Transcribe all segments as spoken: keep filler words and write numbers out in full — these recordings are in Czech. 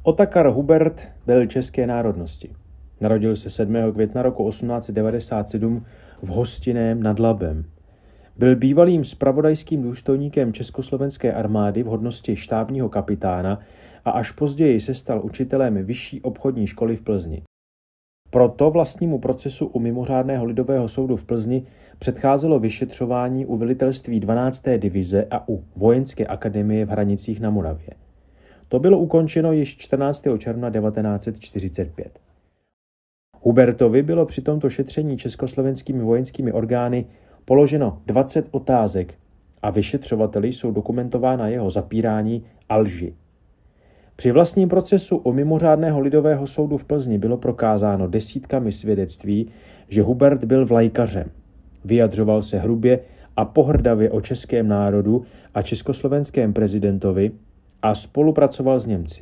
Otakar Hubert byl české národnosti. Narodil se sedmého května roku osmnáct set devadesát sedm v Hostinném nad Labem. Byl bývalým zpravodajským důstojníkem československé armády v hodnosti štábního kapitána a až později se stal učitelem vyšší obchodní školy v Plzni. Proto vlastnímu procesu u mimořádného lidového soudu v Plzni předcházelo vyšetřování u velitelství dvanácté divize a u vojenské akademie v Hranicích na Moravě. To bylo ukončeno již čtrnáctého června devatenáct set čtyřicet pět. Hubertovi bylo při tomto šetření československými vojenskými orgány položeno dvacet otázek a vyšetřovateli jsou dokumentována jeho zapírání a lži. Při vlastním procesu u mimořádného lidového soudu v Plzni bylo prokázáno desítkami svědectví, že Hubert byl vlajkařem. Vyjadřoval se hrubě a pohrdavě o českém národu a československém prezidentovi a spolupracoval s Němci.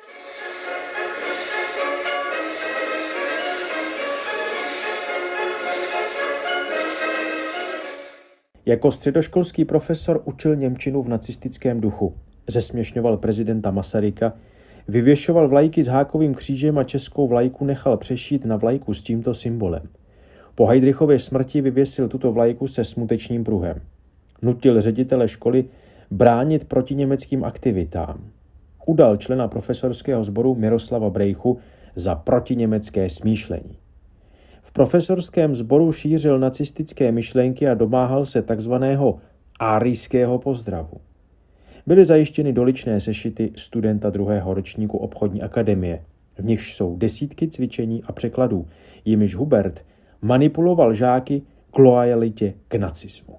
Jako středoškolský profesor učil němčinu v nacistickém duchu, zesměšňoval prezidenta Masaryka, vyvěšoval vlajky s hákovým křížem a českou vlajku nechal přešít na vlajku s tímto symbolem. Po Heydrichově smrti vyvěsil tuto vlajku se smutečným pruhem. Nutil ředitele školy bránit proti německým aktivitám. Udal člena profesorského sboru Miroslava Brejchu za protiněmecké smýšlení. V profesorském sboru šířil nacistické myšlenky a domáhal se takzvaného árijského pozdravu. Byly zajištěny doličné sešity studenta druhého ročníku obchodní akademie, v nichž jsou desítky cvičení a překladů, jimiž Hubert manipuloval žáky k loajalitě k nacismu.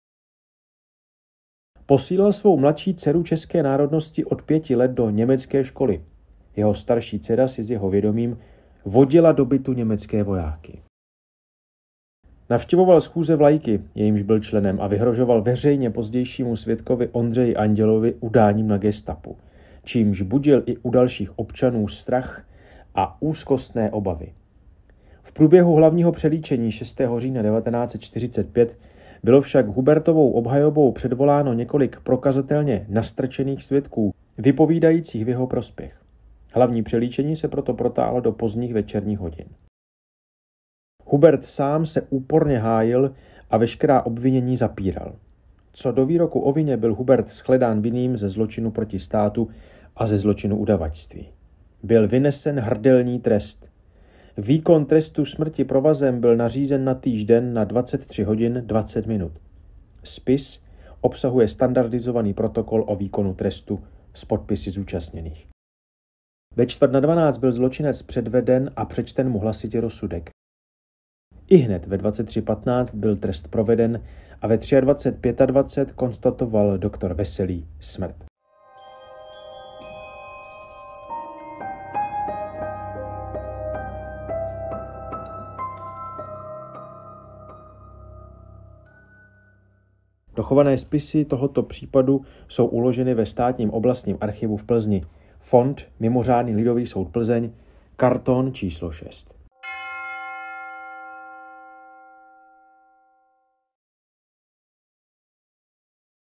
Posílal svou mladší dceru české národnosti od pěti let do německé školy. Jeho starší dcera si s jeho vědomím vodila do bytu německé vojáky. Navštěvoval schůze vlajky, jejímž byl členem, a vyhrožoval veřejně pozdějšímu svědkovi Ondřeji Andělovi udáním na gestapu, čímž budil i u dalších občanů strach a úzkostné obavy. V průběhu hlavního přelíčení šestého října devatenáct set čtyřicet pět bylo však Hubertovou obhajobou předvoláno několik prokazatelně nastrčených svědků, vypovídajících v jeho prospěch. Hlavní přelíčení se proto protáhlo do pozdních večerních hodin. Hubert sám se úporně hájil a veškerá obvinění zapíral. Co do výroku o vině byl Hubert shledán vinným ze zločinu proti státu a ze zločinu udavačství. Byl vynesen hrdelní trest. Výkon trestu smrti provazem byl nařízen na týž den na dvacet tři hodin dvacet minut. Spis obsahuje standardizovaný protokol o výkonu trestu s podpisy zúčastněných. Ve čtvrt na dvanáct byl zločinec předveden a přečten mu hlasitě rozsudek. Ihned ve dvacet tři patnáct byl trest proveden a ve dvacet tři dvacet pět konstatoval doktor Veselý smrt. Dochované spisy tohoto případu jsou uloženy ve Státním oblastním archivu v Plzni. Fond Mimořádný lidový soud Plzeň, karton číslo šest.